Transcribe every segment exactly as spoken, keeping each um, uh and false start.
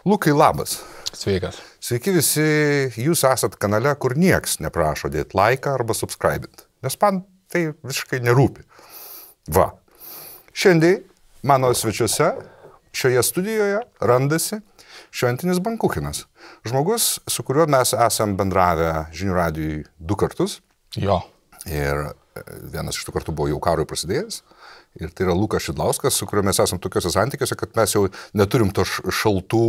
Lukai, labas. Sveikas. Sveiki visi, jūs esat kanale, kur nieks neprašo dėti laiką arba subscribint, nes man tai visiškai nerūpi. Va. Šiandien mano svečiuose šioje studijoje randasi Šventinis Bankuchinas. Žmogus, su kuriuo mes esam bendravę Žinių radijui du kartus. Jo. Ir vienas iš tų kartų buvo jau karui prasidėjęs. Ir tai yra Lukas Šidlauskas, su kuriuo mes esam tokiuose santykiuose, kad mes jau neturim to šaltų,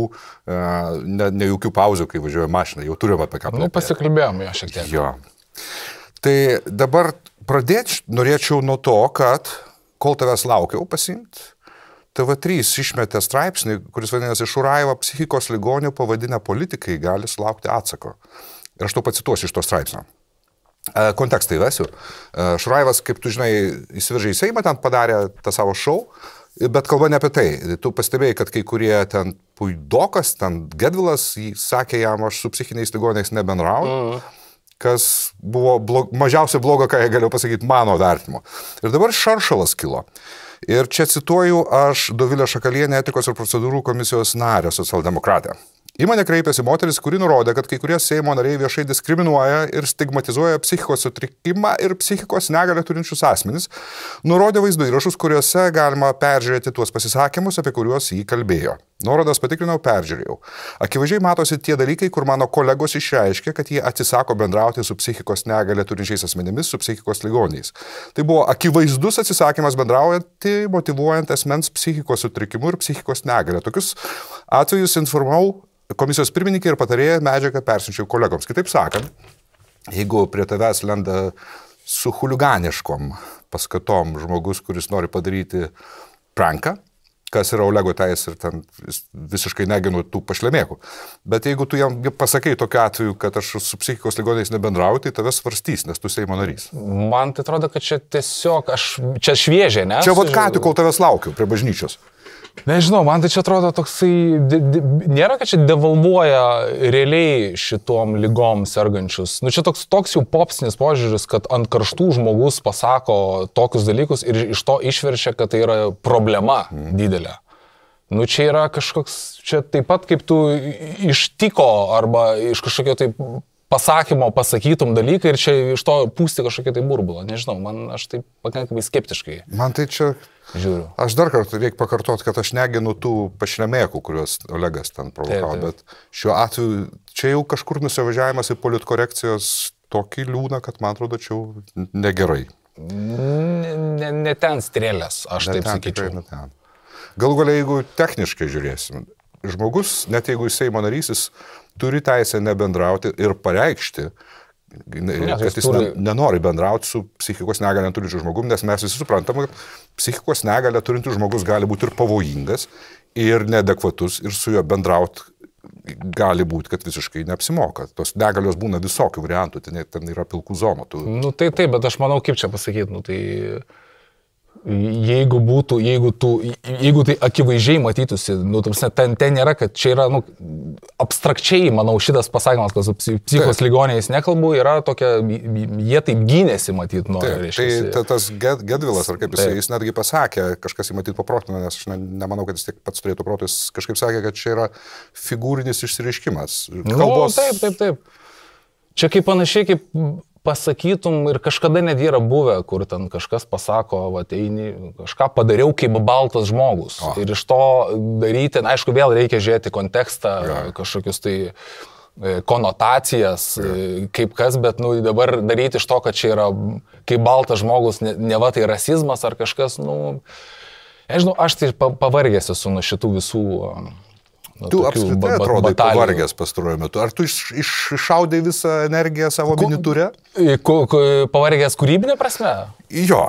ne, ne jokių pauzių, kai važiuoja mašina, jau turim apie ką. Nu, pasikalbėjom jo šiek tiek. Jo. Tai dabar pradėti norėčiau nuo to, kad kol tavęs laukiau pasiimti, T V trys išmetė straipsnį, kuris vadinasi Šurajevo psichikos ligonių pavadinę politikai gali sulaukti atsako. Ir aš to pacituosiu iš to straipsnio. Kontekstą įvesiu. Šurajevas, kaip tu žinai, įsiveržė į Seimą, ten padarė tą savo šou, bet kalba ne apie tai. Tu pastebėjai, kad kai kurie ten Puidokas, ten Gedvilas, jis sakė jam, aš su psichiniais ligoniais nebendrauju, mm. kas buvo blog, mažiausiai blogo, ką jie galėjo pasakyti mano vertimo. Ir dabar šaršalas kilo. Ir čia cituoju aš Dovilę Šakalienę, etikos ir procedūrų komisijos narę, socialdemokratę. Į mane kreipėsi moteris, kuri nurodė, kad kai kurie Seimo nariai viešai diskriminuoja ir stigmatizuoja psichikos sutrikimą ir psichikos negalią turinčius asmenis. Nurodė vaizdo įrašus, kuriuose galima peržiūrėti tuos pasisakymus, apie kuriuos jį kalbėjo. Nuorodas patikrinau, peržiūrėjau. Akivaizdžiai matosi tie dalykai, kur mano kolegos išreiškė, kad jie atsisako bendrauti su psichikos negalią turinčiais asmenimis, su psichikos ligoniais. Tai buvo akivaizdus atsisakymas bendraujantį, motyvuojant asmens psichikos sutrikimu ir psichikos negalią. Tokius atvejus informavau komisijos pirmininkė ir patarėja, medžiagą persiunčiau kolegoms. Kitaip sakant, jeigu prie tavęs lenda su chuliganiškom paskatom žmogus, kuris nori padaryti pranką, kas yra Olego teis ir ten visiškai neginu tų pašlemėkų. Bet jeigu tu jam pasakai tokiu atveju, kad aš su psichikos ligoniais nebendrauju, tai tave svarstys, nes tu Seimo narys. Man tai atrodo, kad čia tiesiog, aš, čia šviežiai, ne? Čia vat ką tik, kol tavęs laukiu prie bažnyčios. Nežinau, man tai čia atrodo toksai, de, de, nėra, kad čia devalvuoja realiai šitom lygom sergančius. Nu čia toks, toks jau popsnis požiūris, kad ant karštų žmogus pasako tokius dalykus ir iš to išverčia, kad tai yra problema mm. didelė. Nu čia yra kažkoks, čia taip pat kaip tu iš tiko arba iš kažkokio taip pasakymo pasakytum dalyką ir čia iš to pūsti kažkokie tai burbulą. Nežinau, man aš taip pakankamai skeptiškai Man tai čia žiūriu. Aš dar kartą reikia pakartoti, kad aš neginu tų pašlemėkų, kuriuos Olegas ten provokavo, bet šiuo atveju čia jau kažkur nusivažiavimas į politkorekcijos tokį liūną, kad man atrodo, čia jau negerai. Ne, ne, ne ten strėlės, aš ne taip ten, sakyčiau. Ne ten. Galų galia, jeigu techniškai žiūrėsim, žmogus, net jeigu jis Seimo narys, jis turi teisę nebendrauti ir pareikšti, ne, kad jis turi... nenori bendrauti su psichikos negalę turinčiu žmogum, nes mes visi suprantam, kad psichikos negalę turintis žmogus gali būti ir pavojingas, ir neadekvatus, ir su juo bendrauti gali būti, kad visiškai neapsimoka. Tos negalios būna visokių variantų, ten, ten yra pilkų zonų. Tu... Nu tai taip, bet aš manau, kaip čia pasakyti, nu tai... Jeigu būtų, jeigu, tu, jeigu tai akivaizdžiai matytųsi, nu, ten, ten nėra, kad čia yra, nu, abstrakčiai, manau, šitas pasakymas, kad su psichikos ligoniais nekalbu, yra tokia, jie taip gynėsi, matyt, nori, reiškia. Tai tas Gedvilas, ar kaip jis, jis netgi pasakė, kažkas įmatyt paprotino, nes aš ne, nemanau, kad jis tiek pats turėtų protus, kažkaip sakė, kad čia yra figūrinis išsireiškimas. Kalbos... Nu, taip, taip, taip. Čia kaip panašiai, kaip pasakytum ir kažkada net yra buvę, kur ten kažkas pasako, va, eini, kažką padariau kaip baltas žmogus. O. Ir iš to daryti, na, aišku, vėl reikia žiūrėti kontekstą, ja. Kažkokius tai konotacijas, ja. Kaip kas, bet nu, dabar daryti iš to, kad čia yra kaip baltas žmogus, ne, ne va tai rasizmas ar kažkas, nu, nežinau, aš tai pavargęs esu nuo šitų visų... Nu, tu apskritai atrodai pavargęs pastaruoju metu. Ar tu iš, iš, iššaudai visą energiją savo miniturę? Pavargęs kūrybinė prasme? Jo.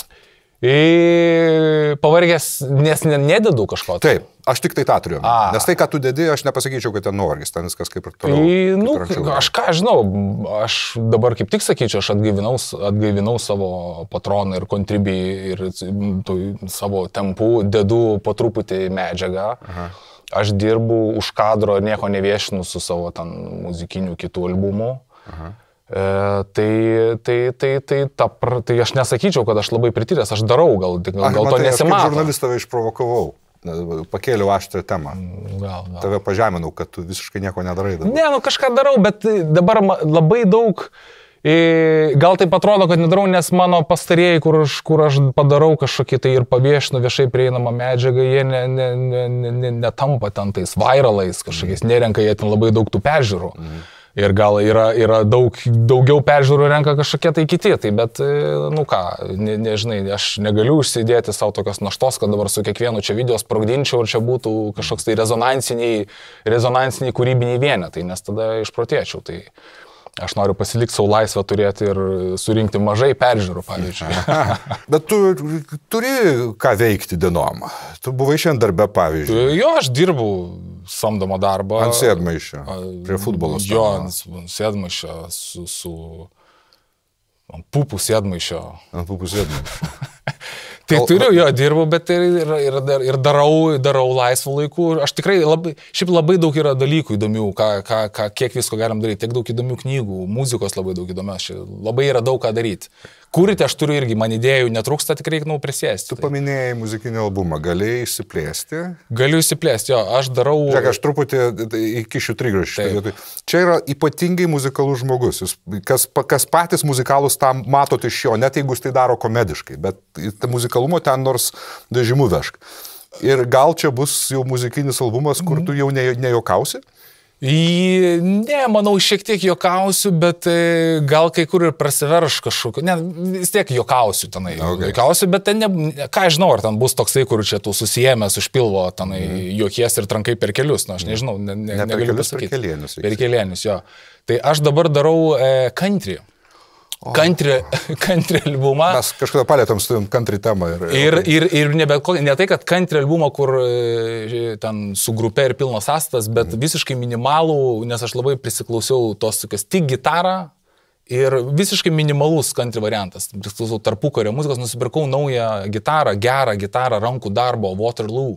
I, pavargęs, nes nededu kažko. Taip, aš tik tai tą turiu. A. Nes tai, ką tu dedi, aš nepasakyčiau, kad ten nuovargis, ten viskas kaip ir toliau. I, nu, aš ką žinau, aš dabar kaip tik sakyčiau, aš atgaivinau, atgaivinau savo patroną ir kontribį ir tu, savo tempų, dedu po truputį medžiagą. Aha. Aš dirbu už kadro, nieko neviešinu su savo ten muzikiniu kitų albumų. Aha. E, tai, tai, tai, tai, ta, tai aš nesakyčiau, kad aš labai prityręs, aš darau, gal, gal, gal Ach, to matai, nesimato. Aš kaip žurnalistą išprovokavau. pakėliau aštrą temą. Gal, gal. Tave pažeminau, kad tu visiškai nieko nedarai dabar. Ne, nu kažką darau, bet dabar labai daug, gal taip atrodo, kad nedarau, nes mano pastarėjai, kur aš, kur aš padarau kažkokį tai ir paviešinu viešai prieinamą medžiagą, jie ne, ne, ne, ne, netampa ten tais viralais kažkokiais, nerenka jie ten labai daug tų peržiūrų. Mhm. Ir gal yra, yra daug, daugiau peržiūrų renka kažkokie tai kiti, tai bet, nu ką, ne, nežinai, aš negaliu užsidėti savo tokios naštos, kad dabar su kiekvienu čia video sprogdinčiau ir čia būtų kažkoks tai rezonansiniai, rezonansiniai kūrybiniai vienetai, nes tada išprotėčiau. Tai aš noriu pasilikti savo laisvę turėti ir surinkti mažai peržiūrų, pavyzdžiui. Bet tu turi ką veikti dienom. Tu buvai šiandien darbe, pavyzdžiui. Jo, aš dirbau samdomą darbą. Ant sėdmaišio, prie futbolo stalo. Jo, ant sėdmaišio, su, su... ant pupų sėdmaišio. Ant pupų sėdmaišio. Tai turiu, jo, dirbu, bet ir, ir, ir darau, darau laisvų laikų. Aš tikrai labai, šiaip labai daug yra dalykų įdomių, ką, ką, ką, kiek visko galim daryti, tiek daug įdomių knygų, muzikos labai daug įdomios, labai yra daug ką daryti. Kurti aš turiu irgi, man idėjų netrūksta, tik reikia, nu, prisėsti. Tu paminėjai muzikinį albumą, galėjai išsiplėsti? Galiu išsiplėsti, jo, aš darau... Žiūrėk, aš truputį įkišiu trigrašį. Čia yra ypatingai muzikalus žmogus. Jūs, kas, kas patys muzikalus tam matot iš jo, net jeigu jis tai daro komediškai, bet muzikalumo ten nors dažymų vešk. Ir gal čia bus jau muzikinis albumas, kur tu jau ne, nejokausi? Ne, manau, šiek tiek jokausiu, bet gal kai kur ir prasiverš kažkokio, ne, vis tiek jokausiu tenai, okay. Jokausiu, bet ten, ne, ką aš žinau, ar ten bus toksai, kur čia tu susijėmęs už pilvo, tenai mm. jokies ir trankai per kelius, na, aš nežinau, ne, ne, ne negaliu kelius, pasakyti. Per kelienius. Per kelienius, jo. Tai aš dabar darau e, country. Oh. Country, country albumą. Mes kažkada palėtom su tavim country temą. Ir, ir, ir, ir nebe, ne tai, kad country albumą, kur ten su grupe ir pilnos sąstas, bet mm. visiškai minimalų, nes aš labai prisiklausiau tos tokios tik gitarą ir visiškai minimalus country variantas. Prisiklausiau tarpukario muzikos, nusipirkau naują gitarą, gerą gitarą, rankų darbo, Waterloo,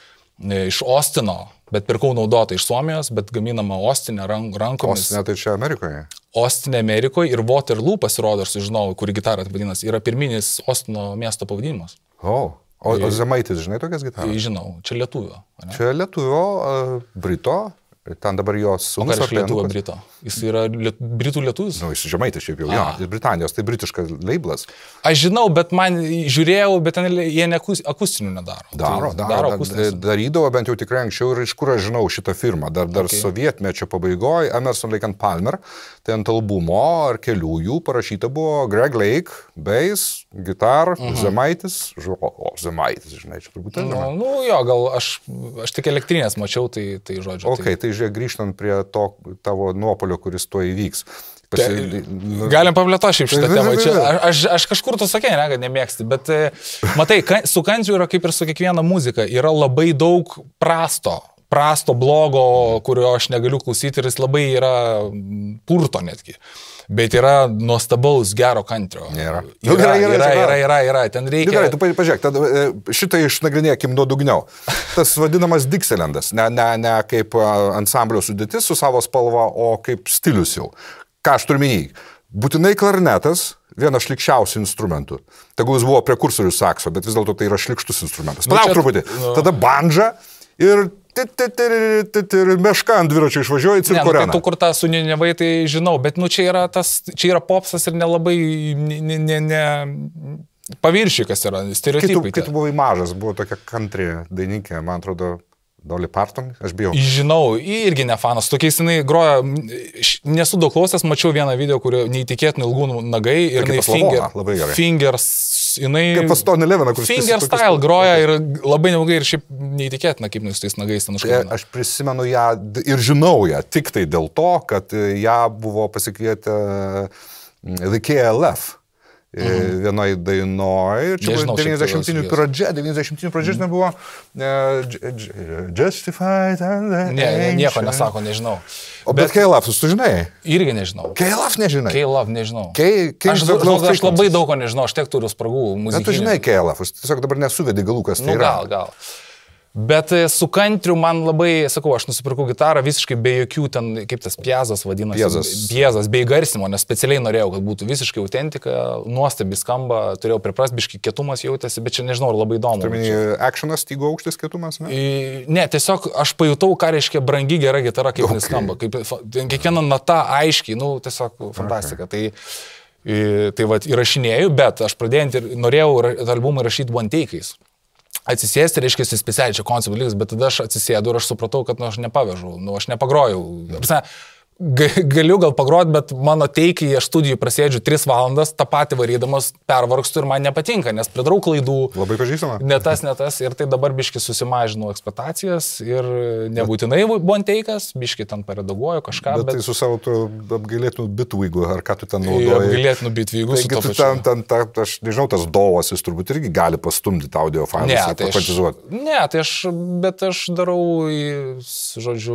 iš Ostino. Bet pirkau naudotą iš Suomijos, bet gaminama Ostinė rank, rankomis. Ostinė tai čia Amerikoje? Ostinė Amerikoje ir Waterloo pasirodo, aš sužinau, kuri gitarą tai vadinasi, yra pirminis Ostino miesto pavadinimas. O, o, o Zemaitis, žinai tokias gitaras? Žinau, čia lietuvio. Čia lietuvio, uh, Brito, ten dabar jos sūnus. O ką iš lietuvio Brito? Jis yra liet, Britų lietuvis? Nu, jis Žemaitis šiaip jau, jo, iš Britanijos, tai britiškas lablas. Aš žinau, bet man žiūrėjau, bet ten jie ne akustinių nedaro. Daro, tai daro, daro darydavo bent jau tikrai anksčiau ir iš kur aš žinau šitą firmą. Dar, dar okay. Sovietmečio pabaigoje Emerson, Lake and Palmer, tai ant albumo ar kelių jų parašyta buvo Greg Lake, bass, gitar, uh-huh. Zemaitis, o, o, Zemaitis, žinai, čia turbūt ten. Nu, nu jo, gal aš, aš tik elektrinės mačiau, tai, tai žodžiu. Ok, tai, tai žiūrėk, grįžtant prie to tavo nuopolio, kuris tuo įvyks. Pasi... Galim paplėto šiaip šitą temą. Čia, aš, aš kažkur tu sakei, ne, kad nemėgsti, bet matai, su country yra kaip ir su kiekviena muzika, yra labai daug prasto, prasto, blogo, kurio aš negaliu klausyti ir jis labai yra purto netgi. Bet yra nuostabaus gero country. Yra. Yra, yra, yra, yra, yra, yra, yra. Ten reikia... Gerai, tu pažiūrėk, tada šitą išnagrinėkim nuodugniau. Tas vadinamas Dixielandas, ne, ne, ne kaip ansamblio sudėtis su savo spalva, o kaip stilius jau. Ką aš turiu minėjai? Būtinai klarnetas, vienas šlikščiausių instrumentų. Tegul jis buvo prekursorius sakso, bet vis dėlto tai yra šlikštus instrumentas. Palauk truputį. Tada bandža ir... ir meška ant dviračio išvažiuoja į cirko areną. Ne, nu, tai tu kur tą suninevai, tai žinau, bet nu čia yra tas, čia yra popsas ir nelabai, ne, ne, ne, paviršiai, kas yra, stereotipai. Kai tu buvai mažas, buvo tokia country dainininkė, man atrodo, Dolly Parton, aš bijau. Žinau, irgi ne fanas, tokiais jinai groja, nesu daug klausęs, mačiau vieną video, kurio neįtikėtinų ilgų nagai ir jinai finger, fingers, jinai finger style groja ir labai neilgai ir šiaip neįtikėtina, kaip nu su tais nagais ten užkliūna. Aš prisimenu ją ir žinau ją tik tai dėl to, kad ją buvo pasikvietę The K L F. Mhm. Vienoj dainoj, čia buvo devyniasdešimtinių pradžia, devyniasdešimtinių pradžia, žinai, buvo uh, Justified and the Ne, nieko nesako, nežinau. O bet, bet K L F, tu žinai? Irgi nežinau. K L F nežinai? K L F nežinau. K, K aš, žinau, aš labai daug ko nežinau, aš tiek turiu spragų muzikinių. Bet tu žinai K L F, tiesiog dabar nesuvedi galų, kas tai nu, yra. Gal, gal. Bet su kantriu man labai, sakau, aš nusipirkau gitarą visiškai be jokių ten, kaip tas piezas vadinasi. Piezas. Piezas, be įgarsimo, nes specialiai norėjau, kad būtų visiškai autentika, nuostabi skamba, turėjau priprast, biškai kietumas jautėsi, bet čia nežinau, labai įdomu. Turminį actionas, stygo aukštis kietumas, ne? Ne, tiesiog aš pajutau, ką reiškia brangi gera gitara, kaip okay. skamba. Kaip, kiekviena nata aiškiai, nu, tiesiog fantastika. Okay. Tai, tai va, įrašinėjau, bet aš pradėjant ir norėjau albumą rašyti one take'ais. Atsisėsti, reiškia, specialiai čia konceptų dalykas, bet tada aš atsisėdu ir aš supratau, kad nu, aš nepavežau, nu, aš nepagrojau. Apsne, galiu gal pagroti, bet mano teikiai aš studijų prasėdžiu tris valandas, tą patį varydamas pervargstu ir man nepatinka, nes pridarau klaidų. Labai pažįstama. Ne tas, ne tas. Ir tai dabar biški susimažinau ekspektacijas ir nebūtinai buvo teikas, biški ten paredaguoju kažką. Bet, bet tai su savo apgailėtinu bitvygu, ar ką tu ten naudoji? Apgailėtinu bitvygu. Taigi tu ten, ten, ten, aš nežinau, tas dovas, jis turbūt irgi gali pastumdyti audio failus ne, ir tai pakvantizuoti. Aš, ne, tai aš, bet aš darau, žodžiu,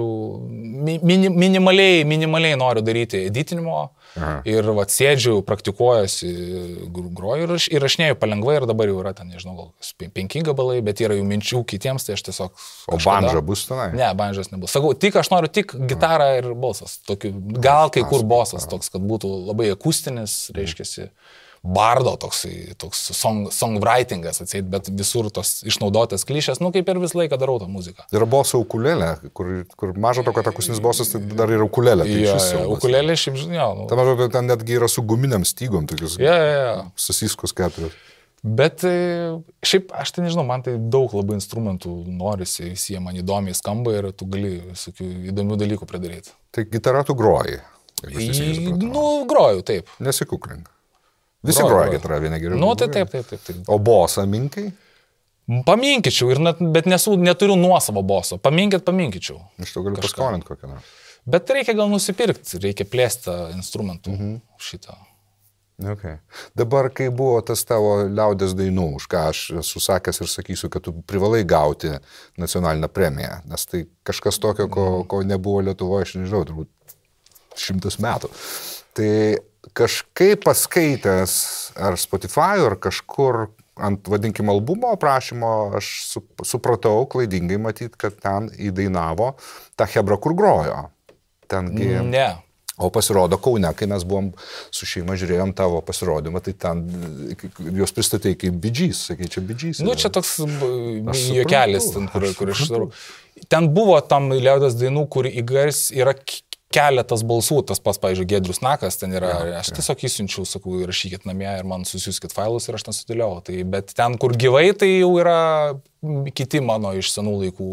mini, minimaliai, minimaliai noriu daryti editinimo. Aha. Ir vat, sėdžiu, praktikuojuosi, groju ir įrašinėju palengvai ir dabar jau yra ten, nežinau, gal penki gabalai, bet yra jų minčių kitiems, tai aš tiesiog... O banža bus tenai? Ne, banžas nebus. Sakau, tik aš noriu tik gitarą ir balsas. Tokiu, gal kai kur bosas toks, kad būtų labai akustinis, reiškiasi. Bardo toks, toks song, songwritingas atseit, bet visur tos išnaudotas klišės, nu kaip ir visą laiką darau tą muziką. Yra boso ukulelė, kur, kur mažo to, kad akustinis bosas, tai dar yra ukulelė. Tai ja, ja, ukulelė šiaip, žinau. Nu. Ten, mažo, ten netgi yra su guminiam stygom, tokius ja, ja, ja. Sasiskos keturios. Bet šiaip, aš tai nežinau, man tai daug labai instrumentų norisi, visi jie man įdomiai skamba ir tu gali visokių įdomių dalykų pridaryti. Tai gitarą tu groji? I, nu, groju, taip. Nesikuklink. Visi groja gitarą, vieni geriau. Nu, tai taip, taip, taip, taip. O bosą minkai? Paminkyčiau, ir net, bet nesu, neturiu nuosavo boso. Paminkit, paminkyčiau. Iš to galiu paskolinti kokią nors. Bet reikia gal nusipirkti, reikia plėsti instrumentų mhm. šitą. Okay. Dabar, kai buvo tas tavo liaudės dainų, už ką aš esu sakęs ir sakysiu, kad tu privalai gauti nacionalinę premiją, nes tai kažkas tokio, ko, ko nebuvo Lietuvoje, aš nežinau, turbūt šimtas metų. Tai kažkaip paskaitęs ar Spotify, ar kažkur ant, vadinkim, albumo aprašymo, aš su, supratau klaidingai matyt, kad ten įdainavo tą Chebra, kur grojo. Tengi... Ne. O pasirodo Kaune, kai mes buvom su šeima, žiūrėjom tavo pasirodymą, tai ten jos pristatė kaip Bee Gees, sakė, čia Bee Gees. Nu, čia toks juokelis, ten, kur, kur aš darau. Ten buvo tam liaudės dainų, kur įgars yra keletas balsų, tas pas, pavyzdžiui, Giedrius Nakas, ten yra, ja, aš tiesiog įsiunčiau, sakau, rašykit namie ir man susiųskit failus ir aš ten sudėliau. Tai, bet ten, kur gyvai, tai jau yra kiti mano iš senų laikų,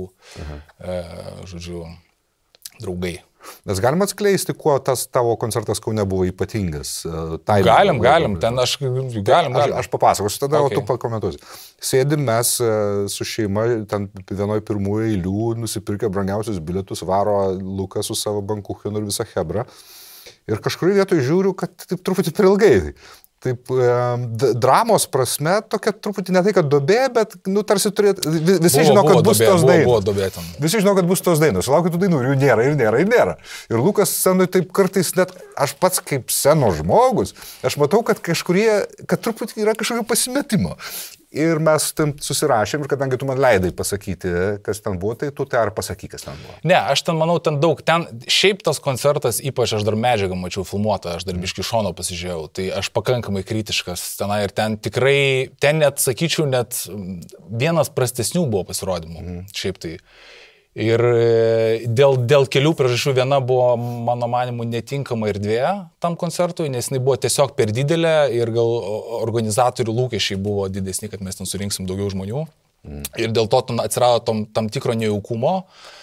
e, žodžiu, draugai. Nes galima atskleisti, kuo tas tavo koncertas Kaune buvo ypatingas? Tai galim, galim, ten aš galim, galim. Aš, aš papasakosiu tada, okay. O tu pakomentuosi. Sėdim mes su šeima, ten vienoj pirmųjų eilių, nusipirkę brangiausius bilietus, varo Lukas su savo bankuchenu ir visą Chebrą. Ir kažkurį vietoj žiūriu, kad taip truputį per ilgai. Taip, dramos prasme, tokia truputį ne tai, kad duobė, bet, nu, tarsi turėtų, visi buvo, žino, kad buvo bus duobė, tos buvo, dainos. Buvo duobė ten. Visi žino, kad bus tos dainos. Laukiu tų dainų ir jų nėra, ir nėra, ir nėra. Ir Lukas scenui taip kartais net, aš pats kaip seno žmogus, aš matau, kad kažkurie, kad truputį yra kažkokio pasimetimo. Ir mes ten susirašėm ir kadangi tu man leidai pasakyti, kas ten buvo, tai tu tai ar pasakyk, kas ten buvo. Ne, aš ten manau, ten daug, ten šiaip tas koncertas, ypač aš dar medžiagą mačiau filmuotą, aš dar biškį šono pasižiūrėjau, tai aš pakankamai kritiškas tenai ir ten tikrai, ten net, sakyčiau, net vienas prastesnių buvo pasirodymų, mm. šiaip tai. Ir dėl, dėl kelių priežasčių viena buvo, mano manimu, netinkama erdvė tam koncertui, nes jinai buvo tiesiog per didelė ir gal organizatorių lūkesčiai buvo didesni, kad mes ten surinksim daugiau žmonių. Mm. Ir dėl to atsirado tam, tam tikro nejaukumo.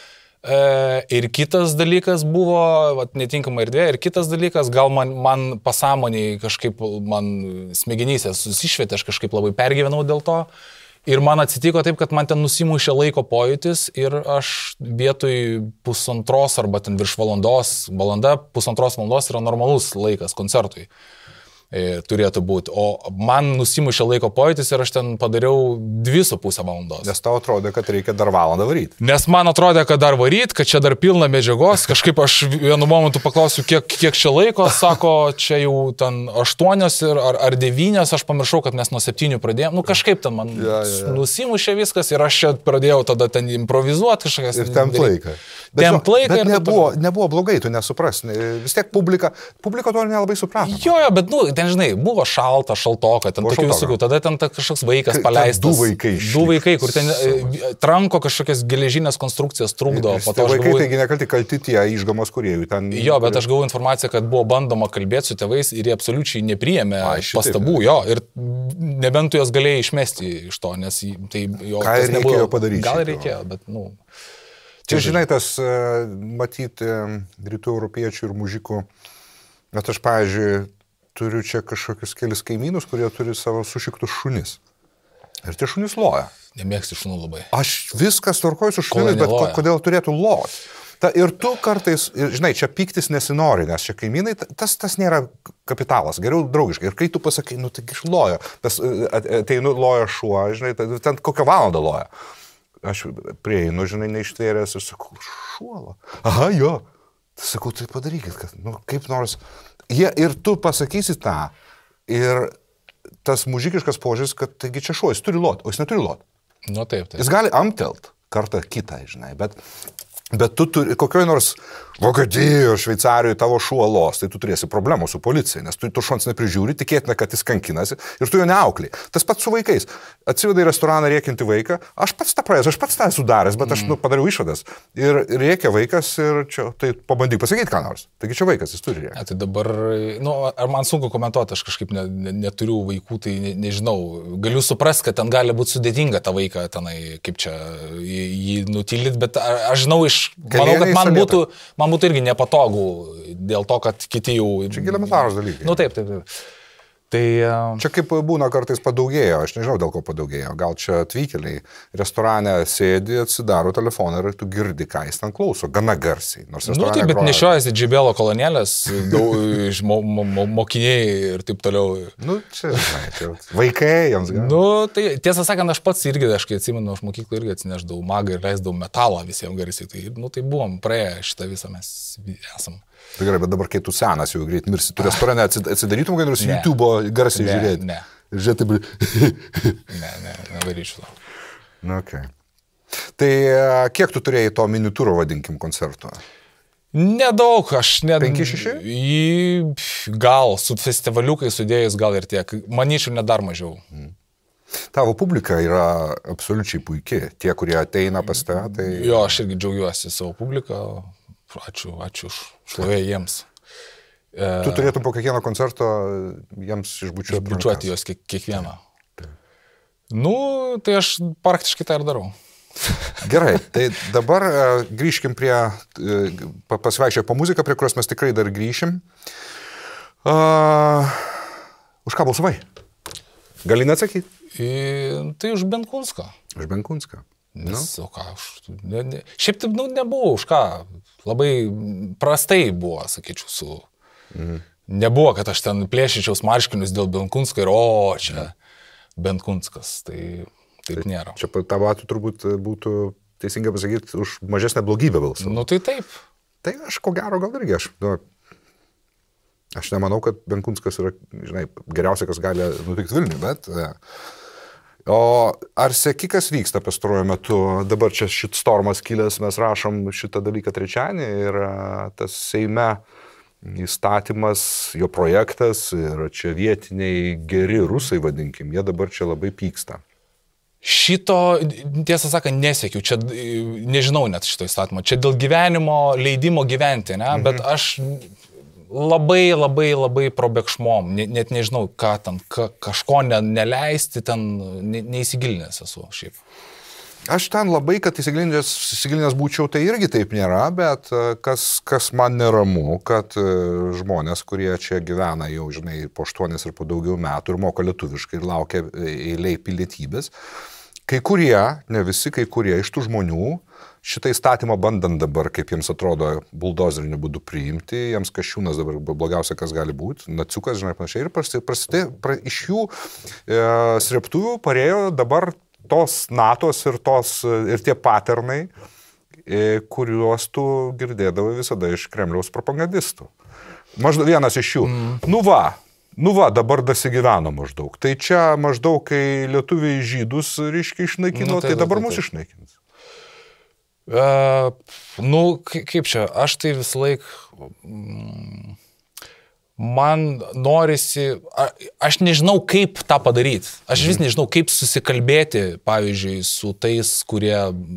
E, ir kitas dalykas buvo vat, netinkama erdvė. Ir kitas dalykas, gal man, man pasąmoniai kažkaip, man smegenyse susišvietė, aš kažkaip labai pergyvenau dėl to. Ir man atsitiko taip, kad man ten nusimušė laiko pojūtis ir aš vietoj pusantros arba ten virš valandos, valanda, pusantros valandos yra normalus laikas koncertui. turėtų būti. O man nusimušė laiko pojūtis ir aš ten padariau dvi su pusę valandos. Nes tau atrodė, kad reikia dar valandą varyti. Nes man atrodė, kad dar varyti, kad čia dar pilna medžiagos. Kažkaip aš vienu momentu paklausiu, kiek, kiek čia laiko. Sako, čia jau ten aštuonios ir, ar, ar devynios. Aš pamiršau, kad mes nuo septynių pradėjome. Nu kažkaip ten man ja, ja, ja. nusimušė viskas ir aš čia pradėjau tada ten improvizuoti kažkokias. Ir tempt laiką. Bet, tempt laiką bet ir nebuvo, nebuvo blogai, tu nesupras. Vis tiek publika, publika to nelabai suprato. Jo, jo, bet, nu, ten, žinai, buvo šalta, šaltoka, ten tokių visokių, tada ten ta kažkoks vaikas paleistas. Du vaikai. Du vaikai, kur ten tranko kažkokias geležinės konstrukcijas trukdo. Po to vaikai, gavau... taigi nekalti kalti tie išgamos kuriejų. Ten... Jo, bet aš gavau informaciją, kad buvo bandoma kalbėti su tėvais ir jie absoliučiai nepriėmė A, pastabų. Jo, ir nebent tu jos galėjai išmesti iš to, nes tai jo... Ką reikėjo nebuvo... padaryti? Gal reikėjo, bet, nu... Čia, žinai, tas matyti rytų europiečių ir mužikų, bet aš, pavyzdžiui, turiu čia kažkokius kelis kaimynus, kurie turi savo sušiktus šunis. Ir tie šunys loja. Nemėgsti šunų labai. Aš viskas tvarkoju su šunimis, bet kodėl turėtų loti? Ta, ir tu kartais, ir, žinai, čia pyktis nesinori, nes čia kaimynai, tas, tas nėra kapitalas, geriau draugiškai. Ir kai tu pasakai, nu taigi išlojo, tas ateinu loja šuo, žinai, ten kokią valandą loja. Aš prieinu, žinai, neištvėręs ir sakau, šuola. Aha, jo. Tai sakau, tai padarykit, kad, nu, kaip nors. Jie, ir tu pasakysi tą. Ir tas mužikiškas požiūris, kad taigi čia šuo, jis turi lot, o jis neturi lot. Nu, taip, taip. Jis gali amtelt kartą kitą, žinai, bet, bet tu turi, kokioj nors Vokietijoje, Šveicarijoje tavo šuo los, tai tu turėsi problemų su policija, nes tu, tu šuns neprižiūri, tikėtina, kad jis kankinasi ir tu jo neauklį. Tas pats su vaikais. Atsiveda į restoraną rėkinti vaiką, aš pats tą praėjęs, aš pats tą esu daręs, bet aš nu, padariau išvadas. Ir rėkia vaikas ir čia, tai pabandyk pasakyti ką nors. Taigi čia vaikas, jis turi rėkti. Ja, tai dabar, nu, ar man sunku komentuoti, aš kažkaip ne, ne, neturiu vaikų, tai ne, nežinau. Galiu suprasti, kad ten gali būti sudėtinga tą vaiką tenai, kaip čia jį nutylit, bet aš žinau iš, manau, kad man būtų, man būtų irgi nepatogu dėl to, kad kiti jau... Čia elementarūs dalykai. Nu taip, taip, taip. Tai... Čia kaip būna kartais padaugėjo, aš nežinau dėl ko padaugėjo, gal čia atvykėliai restorane sėdi, atsidaro telefoną ir tu girdi, ką jis ten klauso, gana garsiai. Nors nu taip, bet groja... nešiojasi džibelo kolonėlės, daug mo, mo, mo, mokiniai ir taip toliau. Nu čia, žinai, čia vaikai jiems gal. Nu tai tiesą sakant, aš pats irgi, aš kai atsimenu, aš mokyklą irgi atsineždavau magą ir leisdavau metalą visiems garsiai. Tai, nu, tai buvom praėję šitą visą, mes esam. Tai gerai, bet dabar, kai tu senas jau greit mirsi, tu restorane atsidarytum, kai nors YouTube'o garsiai ne, žiūrėti. Ne, ir žiūrėti. ne, ne, nevaryčiau to. Na, okay. Tai kiek tu turėjai to minitūro, vadinkim, koncerto? Nedaug, aš net... penki šeši? Gal, su festivaliukai sudėjus, gal ir tiek. Manyčiau, net dar mažiau. Hmm. Tavo publika yra absoliučiai puikiai. Tie, kurie ateina pas tave, tai... Jo, aš irgi džiaugiuosi savo publiką. Ačiū, ačiū už šlovę jiems. Tu turėtum po kiekvieno koncerto jiems išbučiuoti. Išbučiuoti juos kiek, kiekvieną. Taip. Nu, tai aš praktiškai tą ir darau. Gerai, tai dabar grįžkim prie, pasivaikščiai po muziką, prie kurios mes tikrai dar grįšim. Uh, už ką balsavai? Gali neatsakyti? I, tai už Benkunską. Už Benkunską. Nes, no. O ką, aš, ne, ne, šiaip taip, nu, nebuvo už ką, labai prastai buvo, sakyčiau, su, mhm. Nebuvo, kad aš ten plėšyčiaus marškinius dėl Benkunsko ir, o, čia Benkunskas, tai taip tai, nėra. Čia tavo atveju turbūt būtų teisingai pasakyti už mažesnę blogybę balsą. Nu, tai taip. Tai aš ko gero gal irgi, aš, nu, aš nemanau, kad Benkunskas yra, žinai, geriausia, kas gali nutikti Vilniui, bet... O ar seki, kas vyksta pastaruoju metu? Dabar čia šit stormas kilęs, mes rašom šitą dalyką trečiadienį ir tas Seime įstatymas, jo projektas ir čia vietiniai geri rusai, vadinkim, jie dabar čia labai pyksta. Šito, tiesą sakant, nesiekiu, čia nežinau net šito įstatymo, čia dėl gyvenimo, leidimo gyventi, ne? Mhm. Bet aš... Labai, labai, labai probėgšmom, net nežinau, ką ten, ka, kažko ne, neleisti, ten ne, neįsigilinęs esu šiaip. Aš ten labai, kad įsigilinęs, įsigilinęs būčiau, tai irgi taip nėra, bet kas, kas man neramu, kad žmonės, kurie čia gyvena jau, žinai, po aštuonis ir po daugiau metų ir moka lietuviškai ir laukia eiliai pilietybės, kai kurie, ne visi, kai kurie iš tų žmonių šitą įstatymą bandant dabar, kaip jiems atrodo, buldozeriniu būdu priimti, jiems Kasčiūnas dabar blogiausia, kas gali būti, naciukas, žinai, panašiai, ir prasidė, prasidė, pra, iš jų e, sreptuvių parėjo dabar tos natos ir, tos, ir tie paternai, e, kuriuos tu girdėdavai visada iš Kremliaus propagandistų. Maždaug vienas iš jų. Mm. Nu va, nu va, dabar dasigyveno maždaug. Tai čia maždaug, kai lietuviai žydus, reiškia, išnaikino, nu, tai, tai dabar tai, tai, mus išnaikins. Uh, nu, kaip čia, aš tai visą laik, mm, man norisi, a, aš nežinau, kaip tą padaryti. Aš vis nežinau, kaip susikalbėti, pavyzdžiui, su tais, kurie...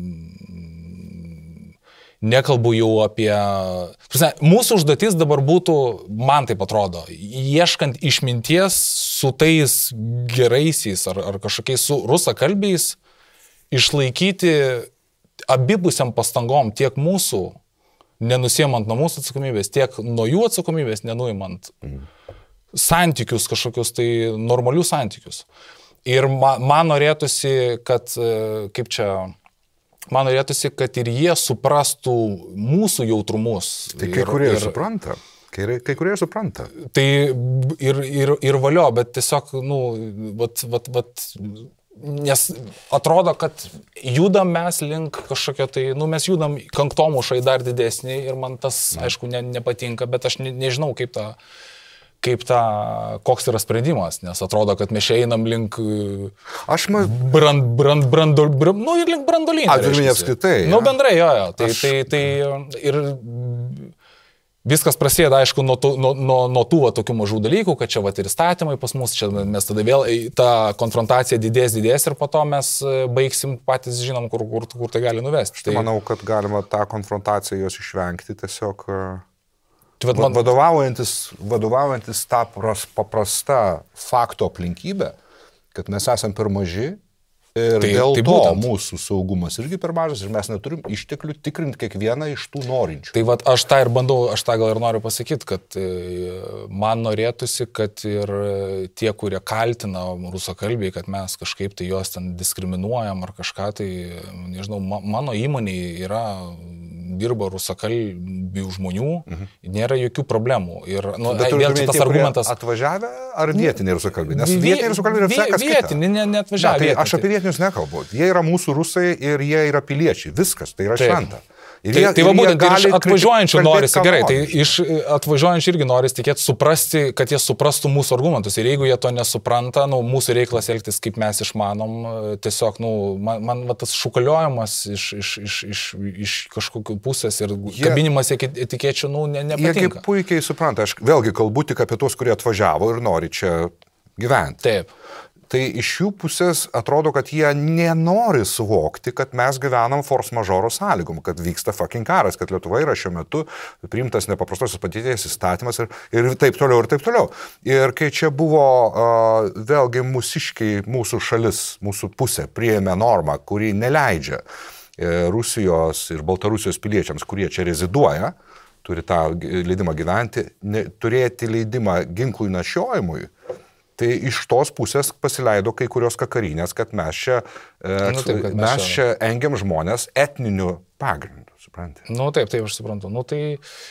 Nekalbu jau apie... Mūsų užduotis dabar būtų, man taip atrodo, ieškant išminties su tais geraisiais ar, ar kažkokiais su rusakalbiais, išlaikyti abipusiam pastangom tiek mūsų, nenusiemant nuo mūsų atsakomybės, tiek nuo jų atsakomybės, nenuimant santykius, kažkokius tai normalius santykius. Ir man, man norėtųsi, kad, kaip čia... Man norėtųsi, kad ir jie suprastų mūsų jautrumus. Tai kai kurie ir supranta. Kai, kai kurie supranta. Tai ir, ir, ir valio, bet tiesiog, nu, vat, vat, vat, nes atrodo, kad judam mes link kažkokio tai, nu, mes judam kanktomušai dar didesnį ir man tas, aišku, ne, nepatinka, bet aš ne, nežinau, kaip tą... kaip ta, koks yra sprendimas, nes atrodo, kad mes čia einam link aš ma... brand, brand, brandol, brand, nu ir link brandolinio. A, turime apskritai. Nu, bendrai, jo, jo. Tai, aš... tai, tai ir viskas prasideda, aišku, nuo, nuo, nuo, nuo tų va, tokių mažų dalykų, kad čia va ir įstatymai pas mus, čia mes tada vėl ta konfrontacija didės, didės ir po to mes baigsim patys žinom, kur, kur, kur tai gali nuvesti. Aš tai manau, kad galima tą konfrontaciją jos išvengti tiesiog... Man... Vadovaujantis, vadovaujantis tą paprastą fakto aplinkybę, kad mes esam per maži ir tai, dėl tai to būtent. Mūsų saugumas irgi per mažas ir mes neturim išteklių tikrinti kiekvieną iš tų norinčių. Tai vat, aš tą ir bandau, aš tą gal ir noriu pasakyti, kad man norėtųsi, kad ir tie, kurie kaltina rusakalbiai, kad mes kažkaip tai juos ten diskriminuojam ar kažką, tai, nežinau, mano įmonėje yra dirba rusakalbių žmonių, mhm. nėra jokių problemų. Ir, nu, bet vėl šitas argumentas... Atvažiavę ar vietiniai rusakalbiai? Nes vietiniai rusakalbiai yra visai kas kita. Vietiniai, ne, neatvažiavę. Ne, tai aš apie vietinius nekalbu. Jie yra mūsų rusai ir jie yra piliečiai. Viskas, tai yra šventa. Ir tai, jie, tai va būtent, ir iš atvažiuojančių norisi, gerai, tai iš atvažiuojančių irgi norisi tikėti suprasti, kad jie suprastų mūsų argumentus. Ir jeigu jie to nesupranta, nu, mūsų reiklas elgtis, kaip mes išmanom, tiesiog, nu, man, man va, tas šukaliojimas iš, iš, iš, iš, iš kažkokių pusės ir jie, kabinimas etikečių, nu, ne, nepatinka. Jie kaip puikiai supranta, aš vėlgi kalbu tik apie tuos, kurie atvažiavo ir nori čia gyventi. Taip. Tai iš jų pusės atrodo, kad jie nenori suvokti, kad mes gyvenam force majeure sąlygom, kad vyksta fucking karas, kad Lietuva yra šiuo metu priimtas nepaprastosios padėties įstatymas ir, ir taip toliau, ir taip toliau. Ir kai čia buvo uh, vėlgi mūsiškiai, mūsų šalis, mūsų pusė priėmė normą, kuri neleidžia uh, Rusijos ir Baltarusijos piliečiams, kurie čia reziduoja, turi tą leidimą gyventi, ne, turėti leidimą ginklų nešiojimui. Tai iš tos pusės pasileido kai kurios kakarinės, kad mes čia, nu, taip, kad mes mes čia engiam žmonės etniniu pagrindu, suprantate? Nu taip, taip, aš suprantu. Nu tai...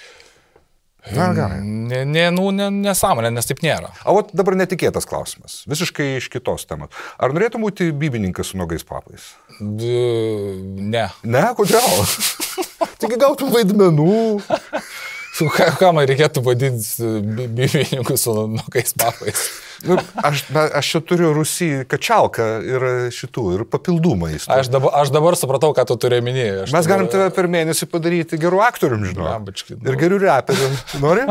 Na, gerai. Ne, ne, nu, ne, nesąmonė, nes taip nėra. O vat dabar netikėtas klausimas, visiškai iš kitos temos. Ar norėtum būti bibininkas su nuogais papais? D... Ne. Ne, kodėl? Taigi gautum vaidmenų. Ką, ką man reikėtų vadinti bibininkų su nuogais papais? Nu, aš, aš čia turiu Rusį kačialką ir šitų, ir papildų maistų. Aš dabar, aš dabar supratau, ką tu turi minėti. Mes dabar... galim tave per mėnesį padaryti gerų aktorium, žinau. Ja, bački, nu... Ir gerų reperium. Nori?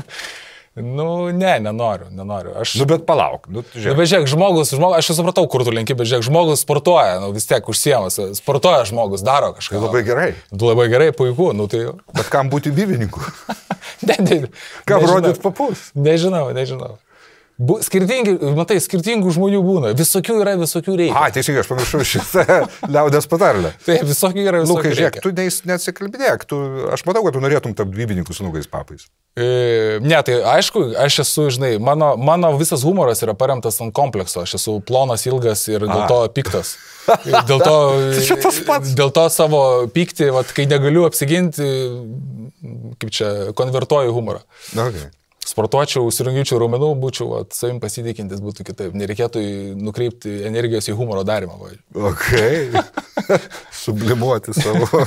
Nu, ne, nenoriu, nenoriu. Aš... Nu, bet palauk. Nu, žiūrėk. Nu, bet žiūrėk, žmogus, žmogus, aš supratau, kur tu lenki, bet žiūrėk, žmogus sportuoja, nu, vis tiek užsiemas, sportuoja žmogus, daro kažką. Tai labai gerai. Tu labai gerai, puiku, nu tai... Bet kam būti bibininku? ne, ne, kam rodyt papus? Nežinau, nežinau. Bu, skirtingi, matai, skirtingų žmonių būna. Visokių yra, visokių reikia. A, teisingai, aš pamiršau šitą liaudės patarlę. Taip, visokių yra, visokių Lukai, žiūrėk, reikia. tu neis- neatsikalbėk, tu, aš matau, kad tu norėtum tapti dvybininkų su nugais papais. E, ne, tai aišku, aš esu, žinai, mano, mano visas humoras yra paremtas ant komplekso. Aš esu plonas, ilgas ir dėl A. to piktas. Dėl to, Čia tas pats. dėl to savo pyktį, vat, kai negaliu apsiginti, kaip čia, konvertuoju humorą. Okay. Sportuočiau, suringyčiau raumenų, būčiau vat, savim pasitikintis, būtų kitaip. Nereikėtų nukreipti energijos į humoro darimą. Va. Ok. Sublimuoti savo.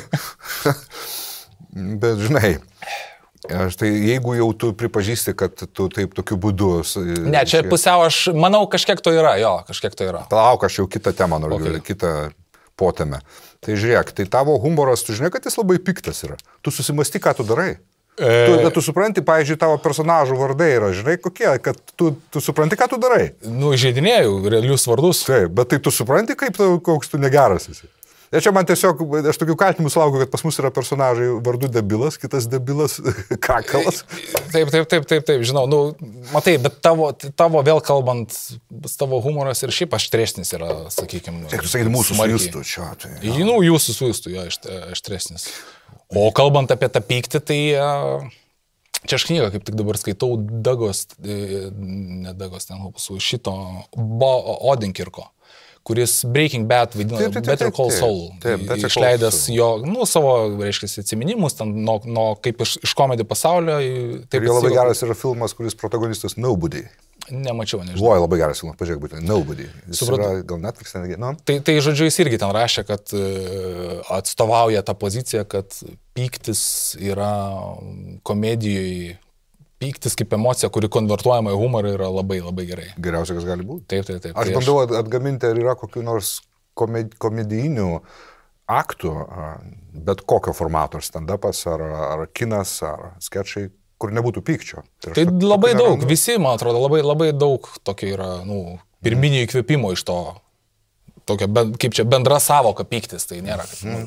Bet žinai, aš tai jeigu jau tu pripažįsti, kad tu taip tokiu būdu... Ne, čia pusiau aš, manau, kažkiek to yra, jo, kažkiek to yra. Palauk, aš jau kitą temą noriu, Okay. kitą potemę. Tai žiūrėk, tai tavo humoras, tu žinai, kad jis labai piktas yra. Tu susimasti, ką tu darai. Tu, bet tu supranti, pavyzdžiui, tavo personažų vardai yra, žinai, kokie, kad tu, tu supranti, ką tu darai. Nu, žaidinėjau realius vardus. Taip, bet tai tu supranti, kaip tu, koks tu negeras esi. Ir čia man tiesiog, aš tokių kaltinimų sulaukiu, kad pas mus yra personažai vardu debilas, kitas debilas kakalas. Taip, taip, taip, taip, taip, žinau, nu, matai, bet tavo, tavo vėl kalbant, tavo humoras ir šiaip aštresnis yra, sakykime. Tik tu sakyti, mūsų sujustų čia. Tai, ja. Nu, jūsų sujustų, jo, aštresnis. O kalbant apie tą pyktį, tai čia aš knygą kaip tik dabar skaitau Dagos, ne Dagos, ten su šito Bo Odenkirko, kuris Breaking Bad vaidina Taip, taip, taip, Better Call taip. Saul. Taip, Better Call Išleidęs Saul. jo, nu, savo, reiškia, atsiminimus, ten, nuo, nuo kaip iš, iš komedijų pasaulio. Taip, ir jo labai geras yra filmas, kuris protagonistas Nobody. Nemačiau, nežinau. Buvo labai geras filmas, pažiūrėk, būtent Nobody. Jis Supratau. yra, gal Netflix, netgi, nu. Tai, tai, žodžiu, jis irgi ten rašė, kad e, atstovauja tą poziciją, kad pyktis yra komedijoje, pyktis kaip emocija, kuri konvertuojama į humorą, yra labai, labai gerai. Geriausia, kas gali būti. Taip, taip, taip. Aš tai bandau at- atgaminti, ar yra kokių nors komed, komedijinių aktų, a, bet kokio formato, ar stand-upas, ar, ar kinas, ar sketšai, kur nebūtų pykčio. Ir aš Tai to- labai tokio daug, nerandu. visi, man atrodo, labai, labai daug tokio yra, nu, pirminio įkvėpimo iš to, tokio, ben, kaip čia, bendra savoka pyktis, tai nėra. Kad, mm.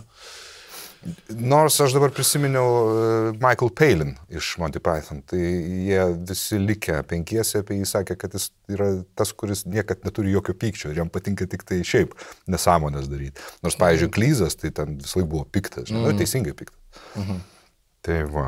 Nors aš dabar prisiminiau e, Michael Palin iš Monty Python, tai jie visi likę penkiese apie jį sakė, kad jis yra tas, kuris niekad neturi jokio pykčio ir jam patinka tik tai šiaip nesąmonės daryti. Nors, pavyzdžiui, Klyzas, tai ten vis laik buvo piktas, žinai, mm. nu, teisingai piktas. Mm-hmm. Tai va.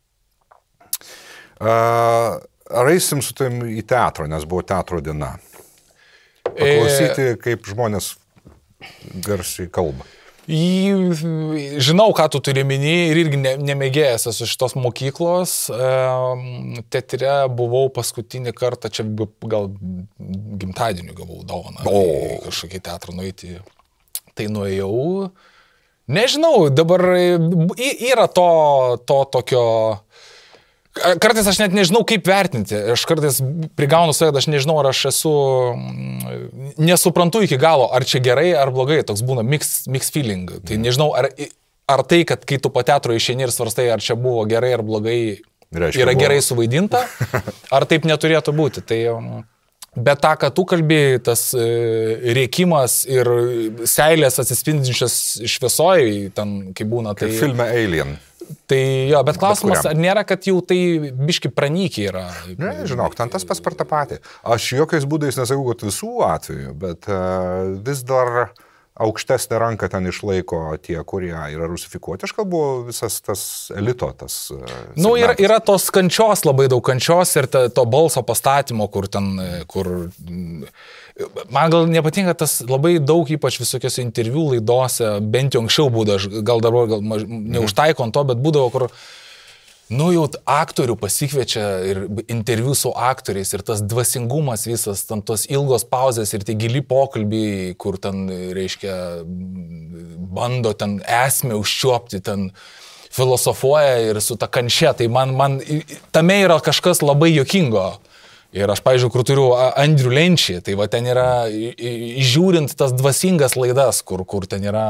Uh, ar eisim su tavim į teatrą, nes buvo teatro diena? Paklausyti, kaip žmonės garsiai kalba. Į- Žinau, ką tu turi minį ir irgi ne, nemėgėjęs esu šitos mokyklos. E, teatre buvau paskutinį kartą, čia gal gimtadienį gavau dovaną. O. į Kažkokį teatrą nueiti. Tai nuėjau. Nežinau, dabar y- yra to, to tokio... Kartais aš net nežinau, kaip vertinti. Aš kartais prigaunu save, aš nežinau, ar aš esu, nesuprantu iki galo, ar čia gerai, ar blogai. Toks būna mix, mix feeling. Tai nežinau, ar, ar tai, kad kai tu po teatro išeini ir svarstai, ar čia buvo gerai ar blogai, Reiškia, yra buvo. gerai suvaidinta, ar taip neturėtų būti. Tai, bet tą, ką tu kalbėjai, tas e, rėkimas ir seilės atsispindinčias šviesoje, ten kaip būna, tai... Kaip filme Alien. Tai jo, bet klausimas, kuriam. ar nėra, kad jau tai biški pranykiai yra? Ne, žinok, ten tas pats per tą patį. Aš jokiais būdais nesakau, kad visų atveju, bet uh, vis dar aukštesnė ranka ten išlaiko tie, kurie yra rusifikuoti. Aš kalbu visas tas elito, tas... Uh, Nu, yra, segmentas. yra tos kančios, labai daug kančios ir ta, to balso pastatymo, kur ten, kur... Man gal nepatinka tas labai daug, ypač visokiose interviu laidose, bent jau anksčiau būdavo, gal dabar gal maž, neužtaiko ant to, bet būdavo, kur, nu jau aktorių pasikviečia ir interviu su aktoriais ir tas dvasingumas visas, ten tos ilgos pauzės ir tie gili pokalbiai, kur ten, reiškia, bando ten esmę užčiuopti, ten filosofuoja ir su ta kančia, tai man, man tame yra kažkas labai juokingo. Ir aš, pavyzdžiui, kur turiu Andrių Lenčį, tai va ten yra, žiūrint tas dvasingas laidas, kur, kur ten yra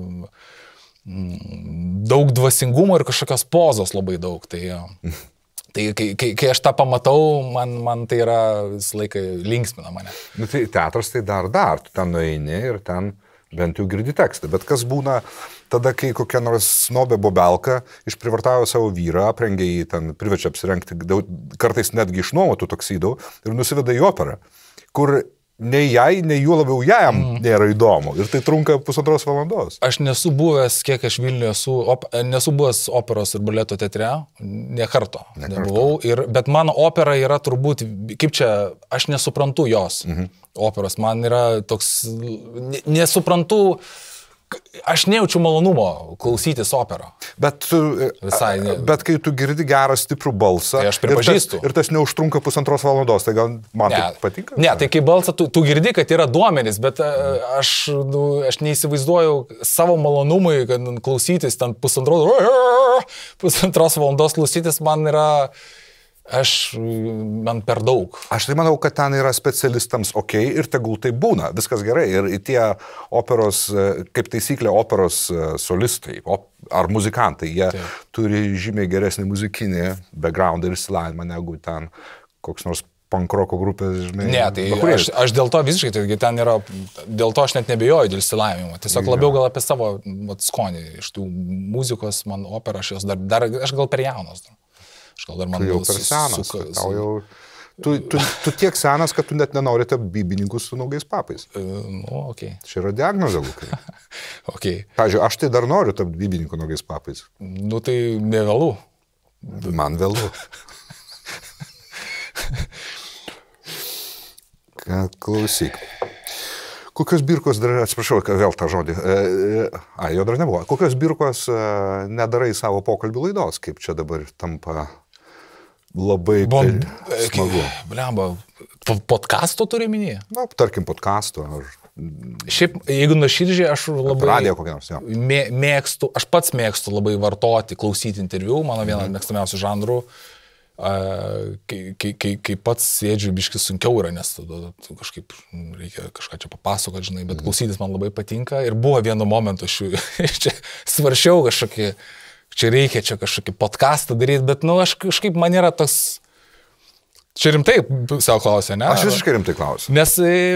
daug dvasingumo ir kažkokios pozos labai daug. Tai, tai kai, kai, kai aš tą pamatau, man, man tai yra visą laiką linksmina mane. Nu, tai teatras tai dar dar, tu ten nueini ir ten bent jau girdi tekstą. Bet kas būna tada, kai kokia nors snobė bobelka išprivartavo savo vyrą, aprengė jį ten, priverčia apsirengti, kartais netgi išnuomotų toksydų ir nusiveda į operą, kur nei jai, nei juo labiau jam mm. nėra įdomu. Ir tai trunka pusantros valandos. Aš nesu buvęs, kiek aš Vilniuje esu, op, nesu buvęs operos ir baleto teatre, ne karto. Ne karto. Nebuvau, ir, bet mano opera yra turbūt, kaip čia, aš nesuprantu jos mm-hmm. operos. Man yra toks, ne, nesuprantu, aš nejaučiu malonumo klausytis operą. Bet, Visai, ne. bet kai tu girdi gerą stiprų balsą, tai aš pripažįstu. Ir tas, ir tas neužtrunka pusantros valandos, tai gal man ne. Tai patinka? Ne, tai kai balsą, tu, tu girdi, kad yra duomenys, bet aš, nu, aš neįsivaizduoju savo malonumui, kad klausytis ten pusantros, pusantros valandos klausytis man yra... Aš, man per daug. Aš tai manau, kad ten yra specialistams ok ir tegul tai būna, viskas gerai. Ir tie operos, kaip taisyklė, operos solistai op, ar muzikantai, jie Taip. Turi žymiai geresnį muzikinį background ir išsilavinimą negu ten koks nors pankroko grupės, žinai. Ne, tai aš, aš dėl to visiškai, tai ten yra, dėl to aš net nebejoju dėl išsilavinimo. Tiesiog labiau gal apie savo vat, skonį iš tų muzikos, man opera, aš jos dar, dar aš gal per jaunas. Dar. Aš gal dar man tu jau per senas, su, su... Jau, tu, tu, tu tiek senas, kad tu net nenori tapti bibininkus su naugais papais. Uh, nu, okei. Okay. Čia yra diagnozė, Lukai. okay. Pavyzdžiui, aš tai dar noriu tapti bibininku naugais papais. Nu, tai nevėlu. Man vėlu. Klausyk. Kokios birkos dar, atsiprašau, vėl tą žodį, a, jo dar nebuvo, kokios birkos nedarai savo pokalbių laidos, kaip čia dabar tampa labai bon, smagu. Blemba, podcasto turi minėję? Na, tarkim, podcasto. Ar... Šiaip, jeigu nuoširdžiai, aš labai radijo kokią nors, jo. Mė, mėgstu, aš pats mėgstu labai vartoti, klausyti interviu, mano vienas mm. mėgstamiausių žanrų. Kai, kai, kai, kai pats sėdžiu, biškis sunkiau yra, nes tada kažkaip reikia kažką čia papasakoti, žinai, bet klausytis man labai patinka. Ir buvo vienu momentu, aš čia svaršiau kažkokį, čia reikia čia kažkokį podcastą daryti, bet, nu, aš kažkaip man yra tas... Čia rimtai savo klausė, ne? Aš visiškai rimtai klausiu. Nes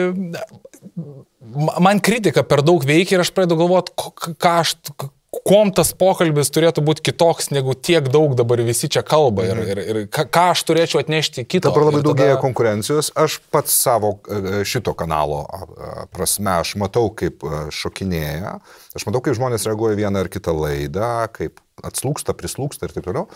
man kritika per daug veikia ir aš pradedu galvoti, ką aš... Kuom tas pokalbis turėtų būti kitoks, negu tiek daug dabar visi čia kalba ir, ir, ir ką, ką aš turėčiau atnešti kito. Dabar labai daugėja tada... konkurencijos. Aš pats savo šito kanalo prasme, aš matau, kaip šokinėja. Aš matau, kaip žmonės reaguoja vieną ar kitą laidą, kaip atslūksta, prislūksta ir taip toliau.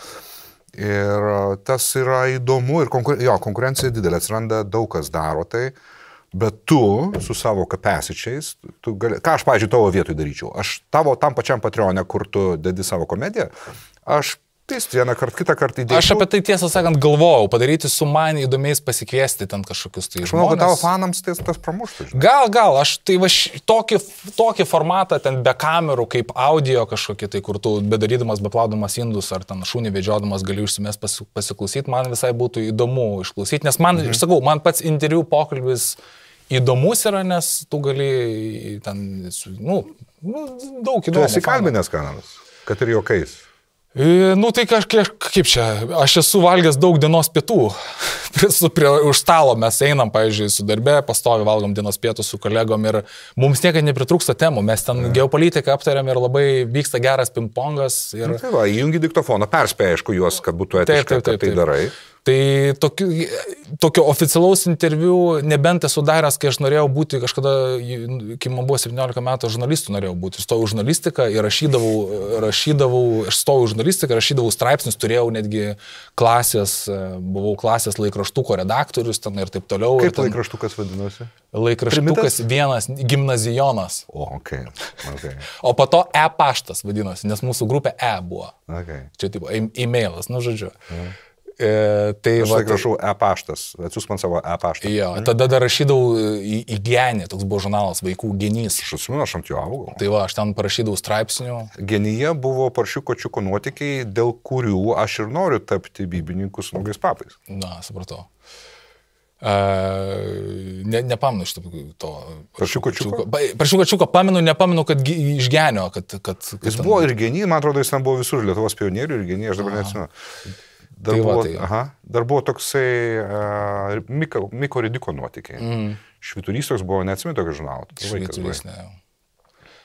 Ir tas yra įdomu ir konkur... jo, konkurencija didelė, atsiranda, daug kas daro tai. Bet tu su savo kapesičiais, tu gali, ką aš, pavyzdžiui, tavo vietoj daryčiau? Aš tavo tam pačiam Patreonė, kur tu dedi savo komediją, aš pist vieną kartą, kitą kartą įdėčiau. Aš apie tai tiesą sakant galvojau, padaryti su man įdomiais pasikviesti ten kažkokius tai žmonės. Aš manau, kad tavo fanams tai tas pramuštų. Žinai. Gal, gal, aš tai va tokį, tokį formatą ten be kamerų, kaip audio kažkokį tai, kur tu bedarydamas, beplaudamas indus ar ten šunį vedžiodamas gali užsimės pasiklausyti, man visai būtų įdomu išklausyti, nes man, mhm. sakau, man pats interviu pokalbis įdomus yra, nes tu gali ten, nu, daug įdomu. Tu esi kalbinės kanalas, kad ir juokais. E, nu tai kažkiek, kaip čia, aš esu valgęs daug dienos pietų. Su, prie, už stalo mes einam, pavyzdžiui, su darbe, pastovi valgom dienos pietų su kolegom ir mums niekada nepritrūksta temų. Mes ten ja. Geopolitiką aptariam ir labai vyksta geras pingpongas. Ir... Nu, tai va, įjungi diktofoną, perspėja, aišku, juos, kad būtų etiška, taip, taip, taip, kad tai darai. Tai tokio, tokio oficialaus interviu nebent esu daręs, kai aš norėjau būti kažkada, kai man buvo septyniolika metų, žurnalistų norėjau būti. Stojau žurnalistiką ir rašydavau, rašydavau, aš stojau žurnalistiką, rašydavau straipsnius, turėjau netgi klasės, buvau klasės laikraštuko redaktorius ten ir taip toliau. Kaip ten, laikraštukas vadinosi? Laikraštukas vienas, gimnazijonas. O, okay. Okay. O po to e-paštas vadinosi, nes mūsų grupė e buvo. Okay. Čia tipo e-mailas, nu žodžiu. Mhm. E, tai aš laik rašau e-paštas, atsiųsk man savo e-paštą. Jo, tada dar rašydavau į, į genį, toks buvo žurnalas Vaikų genys. Aš atsimenu, aš ant jo augau. Tai va, aš ten parašydavau straipsnių. Genyje buvo Paršiuko Čiuko nuotykiai, dėl kurių aš ir noriu tapti bibininku su naugais papais. Na, supratau. Uh, ne, nepamenu iš to. Paršiuko Čiuko? Paršiuko Čiuko pamenu, nepamenu, kad iš genio. Kad, kad, kad jis ten... buvo ir genį, man atrodo, jis ten buvo visur Lietuvos pionierių ir genį, aš dabar neatsimenu. Dar, tai buvo, va, tai. aha, dar buvo toksai uh, Miko, Miko Ridiko nuotykiai. Mm. Švyturys toks buvo, neatsimenu tokio žurnalo. Švyturys, ne.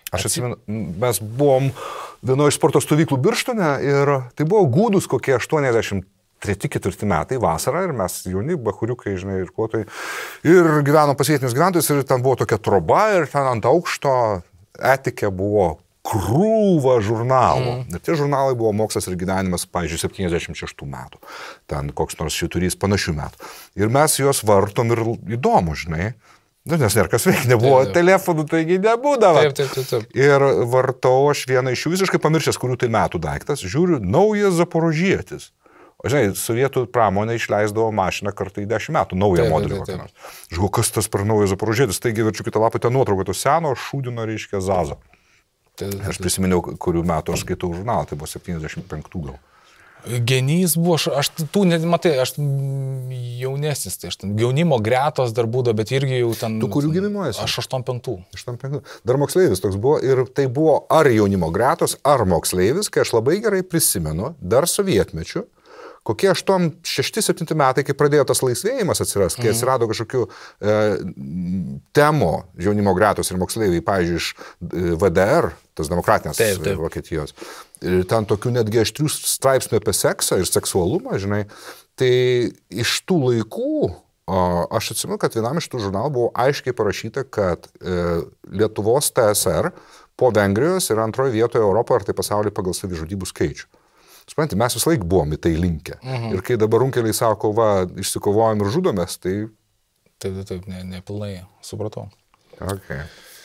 Aš atsimenu, mes buvom vienoje iš sporto stovyklų Birštone ir tai buvo gūdus kokie aštuoniasdešimt treti ketvirti metai, vasara, ir mes jauni, bahuriukai, žinai, ir kuotai. Ir gyveno pasietinis gyventojus, ir ten buvo tokia troba, ir ten ant aukšto etikė buvo krūva žurnalų. Mm. Ir tie žurnalai buvo Mokslas ir gyvenimas, pavyzdžiui, septyniasdešimt šeštų metų. Ten koks nors šiturys panašių metų. Ir mes juos vartom ir įdomu, žinai. Nu, nes nėra kas veikia, nebuvo taip, taip. telefonų, taigi nebūdavo. Taip, taip, taip, taip. Ir vartau aš vieną iš jų visiškai pamiršęs, kurių tai metų daiktas, žiūriu, naujas Zaporožietis. O žinai, sovietų pramonė išleisdavo mašiną kartą į dešimt metų, naują modelį. Žiūrėjau, kas tas per naujas Zaporožietis, taigi verčiu kitą lapą, ten nuotrauką, to seno šūdino, reiškia, Zazo. Taip, taip, taip. Aš prisiminiau, kurių metų aš skaitau žurnalą, tai buvo septyniasdešimt penktų gal. Genys buvo, aš, aš tų, matai, aš jaunesnis, tai aš ten jaunimo gretos dar būdavo, bet irgi jau ten... Tu kurių gimimo esi? Aš aštuoniasdešimt penktų. aštuoniasdešimt penktų. Dar moksleivis toks buvo ir tai buvo ar jaunimo gretos, ar moksleivis, kai aš labai gerai prisimenu, dar sovietmečių, kokie aštuoniasdešimt šešti septinti metai, kai pradėjo tas laisvėjimas atsiras, kai atsirado kažkokių e, temų jaunimo gretos ir moksleiviai, pavyzdžiui, iš V D R, tas demokratinės taip, taip. Vokietijos. Ir ten tokių netgi aštrių straipsnių apie seksą ir seksualumą, žinai. Tai iš tų laikų o, aš atsimenu, kad vienam iš tų žurnalų buvo aiškiai parašyta, kad e, Lietuvos T S R po Vengrijos yra antroje vietoje Europoje ir tai pasaulyje pagal savižudybų skaičių. Supranti, mes vis laik buvom į tai linkę. Mhm. Ir kai dabar runkeliai sako, va, išsikovojom ir žudomės, tai... Taip, taip, taip, ne, nepilnai, supratau. Okay.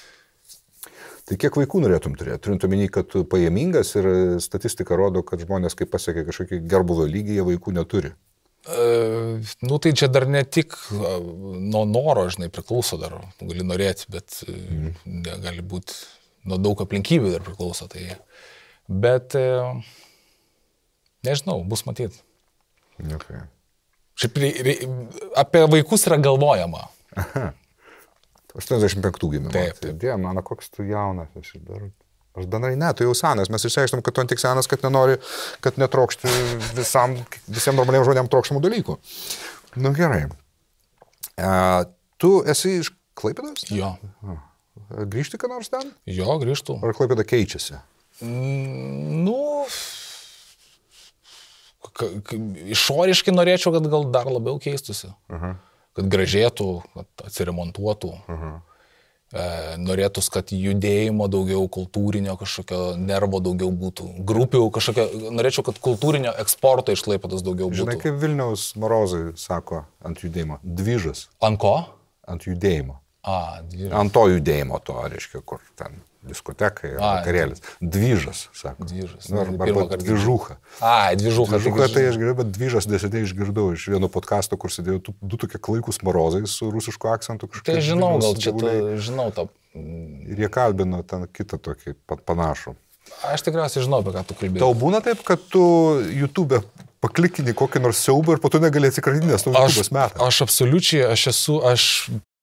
Tai kiek vaikų norėtum turėti? Turint omeny, kad tu pajamingas ir statistika rodo, kad žmonės, kai pasiekia kažkokį gerbuvio lygį, jie vaikų neturi. E, nu, tai čia dar ne tik nuo noro, žinai, priklauso dar, gali norėti, bet mhm. gali būti nuo daug aplinkybių dar priklauso. Tai... Bet... E... Nežinau, bus matyti. Okay. Šiaip apie vaikus yra galvojama. Aha. aštuoniasdešimt penktų gimimo. Taip, taip. Dieve, mano, koks tu jaunas. Aš, dar... aš bendrai ne, tu jau senas. Mes išsiaiškinom, kad tu tik senas, kad nenori, kad netrokšti visam, visiems normaliems žmonėms trokštamų dalykų. Nu gerai. E, tu esi iš Klaipėdos? Jo. Grįžti ką nors ten? Jo, grįžtu. Ar Klaipėda keičiasi? Mm, nu... Išoriškai norėčiau, kad gal dar labiau keistusi. Uh-huh. Kad gražėtų, kad atsiremontuotų. Uh-huh. E, norėtus, kad judėjimo daugiau, kultūrinio kažkokio nervo daugiau būtų. Grupių kažkokio, norėčiau, kad kultūrinio eksporto iš Klaipėdos daugiau būtų. Žinai, kaip Vilniaus Marozai sako ant judėjimo. Dvižas. Ant ko? Ant judėjimo. A, dvižas. Ant to judėjimo to, reiškia, kur ten... diskotekai, vakarėlis. Dvižas, sako. Dvižas. Nu, arba dvižucha. A, dvižucha. Dvižucha tai aš girdėjau, bet dvižas neseniai išgirdau iš vieno podcasto, kur sėdėjo du, du tokie klaikus Marozai su rusišku akcentu. Tai žinau, gal čia tu, žinau tą. Ir jie kalbino ten kitą tokį panašų. Aš tikriausiai žinau, apie ką tu kalbėjai. Tau būna taip, kad tu YouTube'e paklikini kokį nors siaubą ir po to negali atsikratyti, nes tau YouTube'as meta. Aš absoliučiai, aš esu, aš